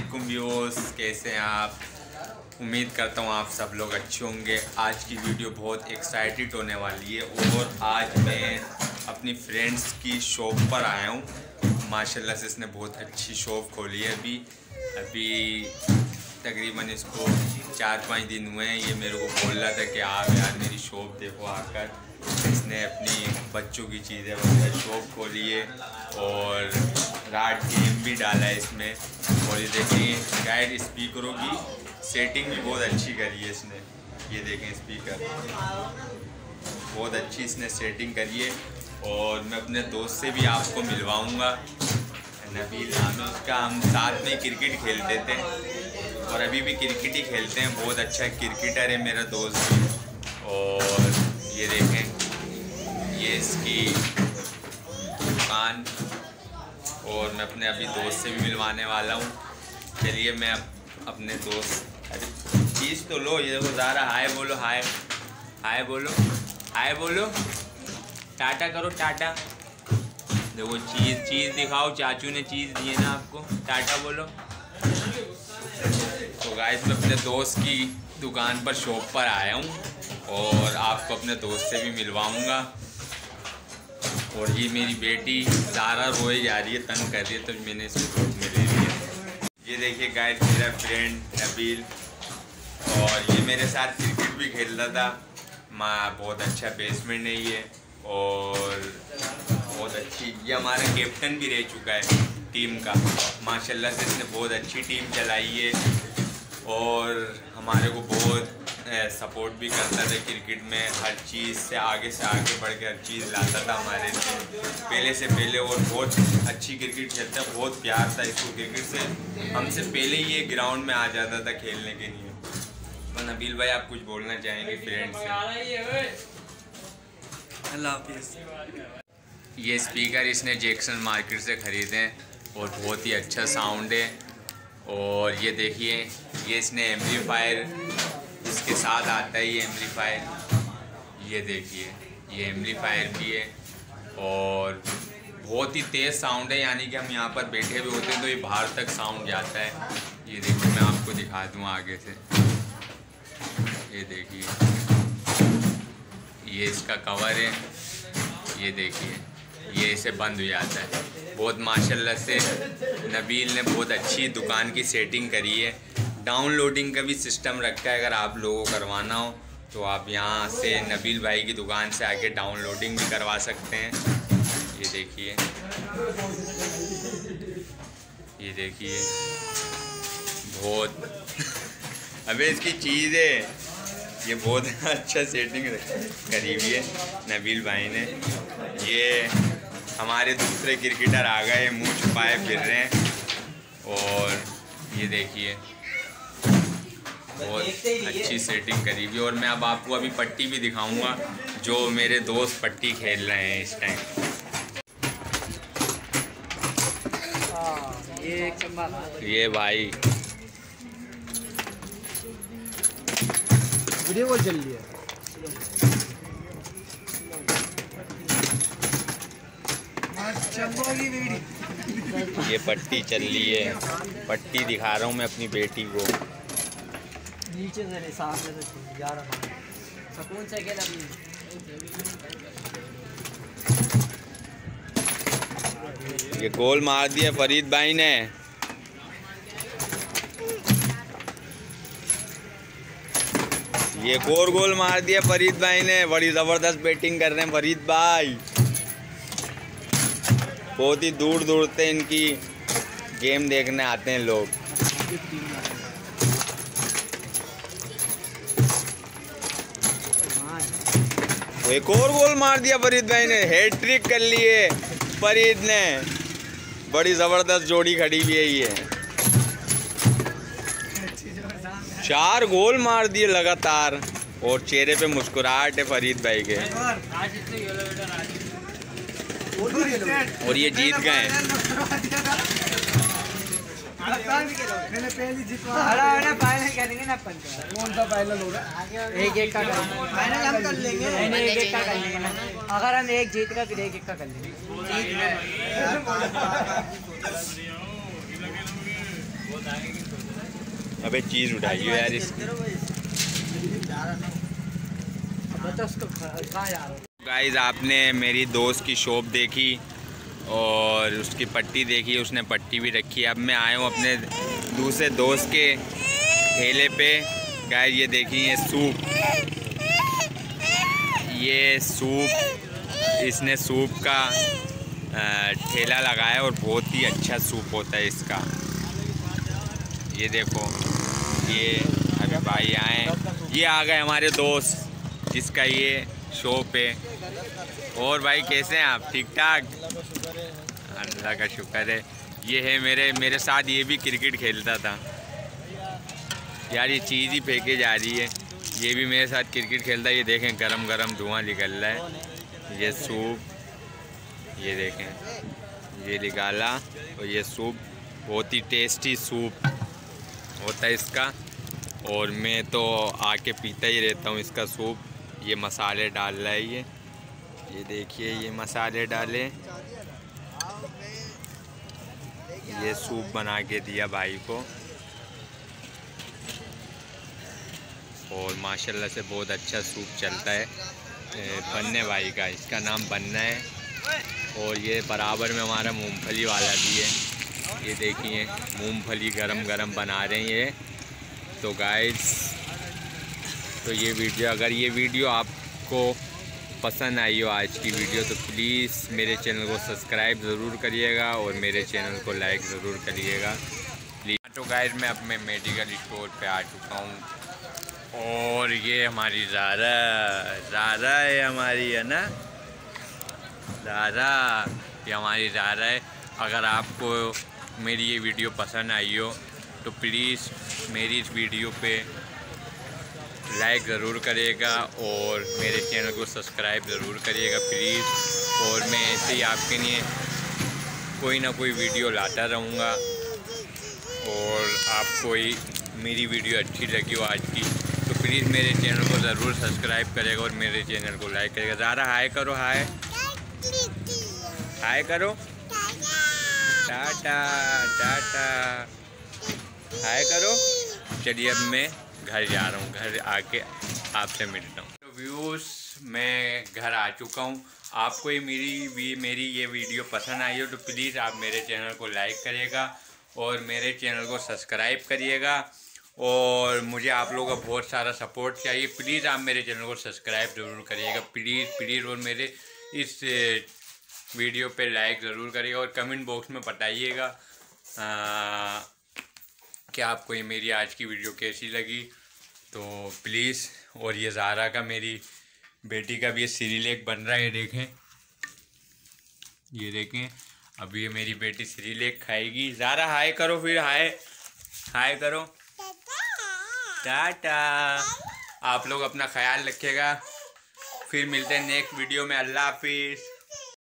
वालेकुम व्यूअर्स, कैसे हैं आप। उम्मीद करता हूँ आप सब लोग अच्छे होंगे। आज की वीडियो बहुत एक्साइटेड होने वाली है और आज मैं अपनी फ्रेंड्स की शॉप पर आया हूँ। माशाल्लाह से इसने बहुत अच्छी शॉप खोली है। अभी तकरीबन इसको 4-5 दिन हुए हैं। ये मेरे को बोल रहा था कि आप यार मेरी शॉप देखो आकर। इसने अपनी बच्चों की चीज़ें वगैरह शॉप खोली है और रात गेम भी डाला है इसमें। और ये देखें गाइड, स्पीकरों की सेटिंग भी बहुत अच्छी करी है इसने। ये देखें स्पीकर बहुत अच्छी इसने सेटिंग करी है। और मैं अपने दोस्त से भी आपको मिलवाऊंगा, नबील नाम है उसका। हम साथ में क्रिकेट खेलते थे और अभी भी क्रिकेट ही खेलते हैं। बहुत अच्छा क्रिकेटर है मेरा दोस्त भी। और ये देखें ये इसकी दुकान। और मैं अपने अभी दोस्त से भी मिलवाने वाला हूँ। चलिए मैं अपने दोस्त, अरे चीज़ तो लो। ये देखो ज़रा हाय बोलो, हाय हाय बोलो, हाय बोलो, टाटा करो, टाटा। देखो चीज़ दिखाओ। चाचू ने चीज़ दी है ना आपको, टाटा बोलो। तो गाइस मैं अपने दोस्त की दुकान पर, शॉप पर आया हूँ और आपको अपने दोस्त से भी मिलवाऊँगा। और ये मेरी बेटी ज़ारा रोए जा रही है, तंग कर रही है, तो मैंने इसको शॉप में ले लिया। ये देखिए गाइस मेरा फ्रेंड नबील, और ये मेरे साथ क्रिकेट भी खेल रहा था। बहुत अच्छा बेसमेंट है ये और बहुत अच्छी। ये हमारा कैप्टन भी रह चुका है टीम का। माशाल्लाह से इसने बहुत अच्छी टीम चलाई है और हमारे को बहुत सपोर्ट भी करता था क्रिकेट में। हर चीज़ से आगे बढ़ के हर चीज़ लाता था हमारे लिए पहले से पहले। और बहुत अच्छी क्रिकेट खेलता है, बहुत प्यार था इसको क्रिकेट से। हमसे पहले ही ये ग्राउंड में आ जाता था खेलने के लिए। तो नबील भाई आप कुछ बोलना चाहेंगे फ्रेंड्स से? अल्लाह हाफिज़। ये स्पीकर इसने जैक्सन मार्केट से ख़रीदे हैं और बहुत ही अच्छा साउंड है। और ये देखिए ये इसने एम्पलीफायर इसके साथ आता है। ये एम्पलीफायर, ये देखिए ये एम्पलीफायर भी है और बहुत ही तेज़ साउंड है। यानी कि हम यहाँ पर बैठे हुए होते हैं तो ये बाहर तक साउंड जाता है। ये देखिए मैं आपको दिखा दूँ आगे से। ये देखिए ये इसका कवर है। ये देखिए ये इसे बंद हो जाता है। बहुत माशाल्लाह से नबील ने बहुत अच्छी दुकान की सेटिंग करी है। डाउनलोडिंग का भी सिस्टम रखा है। अगर आप लोगों को करवाना हो तो आप यहाँ से नबील भाई की दुकान से आके डाउनलोडिंग भी करवा सकते हैं। ये देखिए ये देखिए बहुत अबे इसकी चीज़ है। ये बहुत अच्छा सेटिंग करी हुई है नबील भाई ने। ये हमारे दूसरे क्रिकेटर आ गए, मुँह छुपाए फिर रहे हैं। और ये देखिए बहुत अच्छी सेटिंग करी हुई है। और मैं अब आपको अभी पट्टी भी दिखाऊंगा जो मेरे दोस्त पट्टी खेल रहे हैं इस टाइम। ये भाई वीडियो कॉल चल रही है। ये पट्टी चल रही है। पट्टी दिखा रहा हूँ मैं अपनी बेटी को। नीचे से सामने से यार सुकून से खेल। ये गोल मार दिया फरीद भाई ने। ये एक और गोल मार दिया फरीद भाई ने। बड़ी ज़बरदस्त बैटिंग कर रहे हैं फरीद भाई। बहुत ही दूर दूर से इनकी गेम देखने आते हैं लोग। एक और गोल मार दिया फरीद भाई ने। हैट्रिक कर ली है फरीद ने। बड़ी ज़बरदस्त जोड़ी खड़ी हुई है ये। 4 गोल मार दिए लगातार और चेहरे पे मुस्कुराहट है फरीद भाई के। और ये जीत गए। मैंने पहली जितवा फाइनल करेंगे ना अपन। कौन सा फाइनल होगा? एक का फाइनल हम कर लेंगे। नहीं एक का कर लेंगे ना। अगर हम एक जीत का फिर एक का कर लेंगे। अबे चीज़ उठाइए यार इसकी। गाइस आपने मेरी दोस्त की शॉप देखी और उसकी पट्टी देखी, उसने पट्टी भी रखी। अब मैं आया हूँ अपने दूसरे दोस्त के ठेले पे। गाइस ये देखिए ये सूप इसने सूप का ठेला लगाया और बहुत ही अच्छा सूप होता है इसका। ये देखो ये अभी भाई आए, ये आ गए हमारे दोस्त जिसका ये शॉप है। और भाई कैसे हैं आप? ठीक ठाक, अल्लाह का शुक्र है। ये है मेरे साथ, ये भी क्रिकेट खेलता था यार। ये चीज़ ही फेंके जा रही है। ये भी मेरे साथ क्रिकेट खेलता है। ये देखें गरम गरम धुआं निकल रहा है। ये सूप ये देखें ये निकाला और ये सूप बहुत ही टेस्टी सूप होता है इसका। और मैं तो आके पीता ही रहता हूँ इसका सूप। ये मसाले डाल रहा है ये देखिए ये मसाले डाले, ये सूप बना के दिया भाई को। और माशाल्लाह से बहुत अच्छा सूप चलता है। बन्ने भाई का, इसका नाम बन्ना है। और ये बराबर में हमारा मूंगफली वाला भी है। ये देखिए मूंगफली गरम गरम बना रहे हैं ये। तो गाइस तो ये वीडियो, अगर ये वीडियो आपको पसंद आई हो आज की वीडियो, तो प्लीज़ मेरे चैनल को सब्सक्राइब ज़रूर करिएगा और मेरे चैनल को लाइक ज़रूर करिएगा प्लीज़। तो गाइस मैं अब मैं मेडिकल स्टोर पे आ चुका हूँ और ये हमारी ज़ारा है हमारी, है ना ज़ारा, ये हमारी ज़ारा है। अगर आपको मेरी ये वीडियो पसंद आई हो तो प्लीज़ मेरी इस वीडियो पे लाइक ज़रूर करिएगा और मेरे चैनल को सब्सक्राइब ज़रूर करिएगा प्लीज़। और मैं ऐसे ही आपके लिए कोई ना कोई वीडियो लाता रहूँगा। और आपको मेरी वीडियो अच्छी लगी हो आज की तो प्लीज़ मेरे चैनल को ज़रूर सब्सक्राइब करेगा और मेरे चैनल को लाइक करेगा। ज़रा हाय करो, हाय करो, टाटा टाटा हाय करो। चलिए अब मैं घर जा रहा हूँ, घर आके आपसे मिलता हूँ। तो व्यूज़ मैं घर आ चुका हूँ। आपको ये मेरी ये वीडियो पसंद आई हो तो प्लीज़ आप मेरे चैनल को लाइक करिएगा और मेरे चैनल को सब्सक्राइब करिएगा। और मुझे आप लोगों का बहुत सारा सपोर्ट चाहिए। प्लीज़ आप मेरे चैनल को सब्सक्राइब ज़रूर करिएगा प्लीज़। और मेरे इस वीडियो पे लाइक ज़रूर करिएगा और कमेंट बॉक्स में बताइएगा कि आपको ये मेरी आज की वीडियो कैसी लगी। तो प्लीज़, और ये ज़ारा का, मेरी बेटी का भी ये सिरिलेक बन रहा है, देखें ये देखें। अब ये मेरी बेटी सिरिलेक खाएगी। ज़ारा हाय करो, फिर हाय करो, टाटा। आप लोग अपना ख्याल रखिएगा। फिर मिलते हैं नेक्स्ट वीडियो में। अल्लाह हाफिज़।